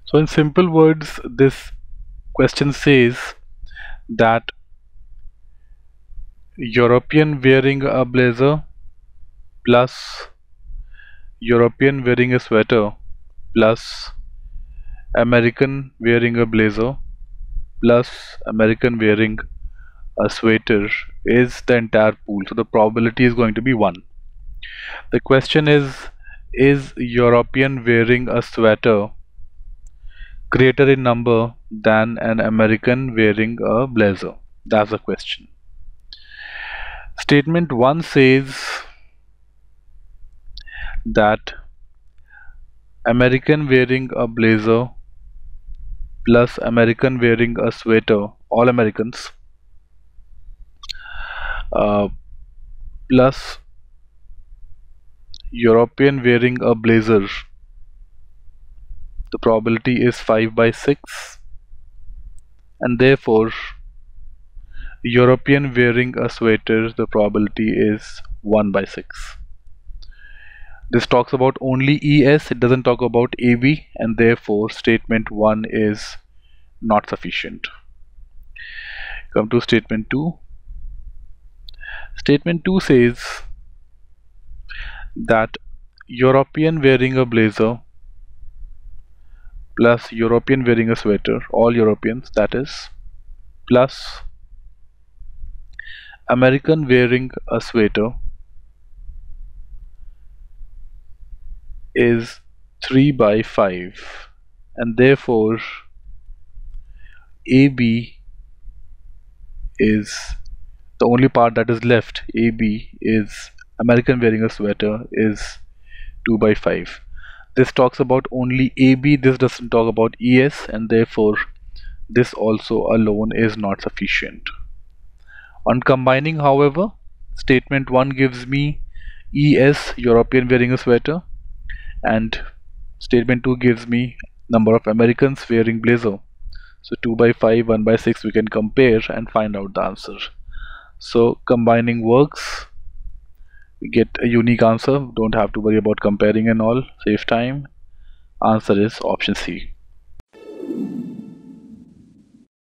So in simple words, this question says that European wearing a blazer plus European wearing a sweater plus American wearing a blazer plus American wearing a sweater is the entire pool. So the probability is going to be 1. The question is European wearing a sweater greater in number than an American wearing a blazer? That's the question. Statement 1 says that American wearing a blazer plus American wearing a sweater, all Americans, plus European wearing a blazer, the probability is 5/6, and therefore European wearing a sweater, the probability is 1/6. This talks about only ES, it doesn't talk about AB, and therefore statement 1 is not sufficient. Come to statement 2. Statement 2 says that European wearing a blazer plus European wearing a sweater, all Europeans that is, plus American wearing a sweater is 3/5, and therefore AB is the only part that is left. AB is American wearing a sweater is 2/5. This talks about only AB, this doesn't talk about ES, and therefore this also alone is not sufficient. On combining, however, statement 1 gives me ES, European wearing a sweater, and statement 2 gives me number of Americans wearing blazer. So 2/5, 1/6 we can compare and find out the answer. So combining works, we get a unique answer, don't have to worry about comparing and all, save time. Answer is option C.